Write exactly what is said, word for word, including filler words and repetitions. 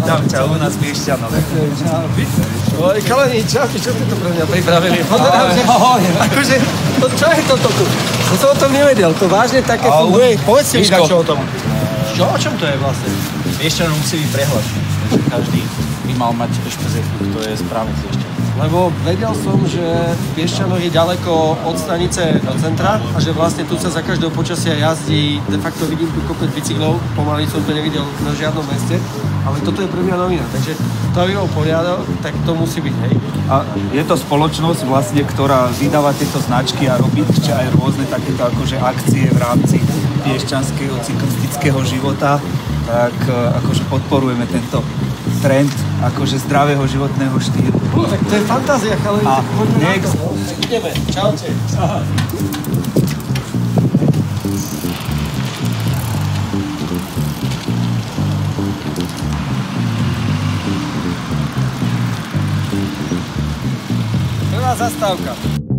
Vítam ťa u nás v Piešťanove. Oj, chalani, čauky, čo ste to pre mňa pripravili? Pozerám, že... Akože, to čo je toto tu? To som o tom nevedel, to vážne také funguje. Povedzte mi čo o tom. Čo, o čom to je vlastne? Piešťanov musí byť prehľad. Každý by mal mať špezetku, kto je správny z Piešťanov. Lebo vedel som, že Piešťanov je ďaleko od stanice do centra a že vlastne tu sa za každého počasia jazdí, de facto vidím tu kopec bicyklov, pomaly som to nevidel na žiadnom meste, ale toto je pre mňa novina, takže to by bol poriadok, tak to musí byť, hej. A je to spoločnosť vlastne, ktorá vydáva tieto značky a robí aj rôzne takéto akože akcie v rámci piešťanského cyklistického života, tak akože podporujeme tento trend akože zdravého životného štýlu. No, tak to je fantázia, ale a poďme na next. to. Ideme, čaute. Aha. Prvá zastávka.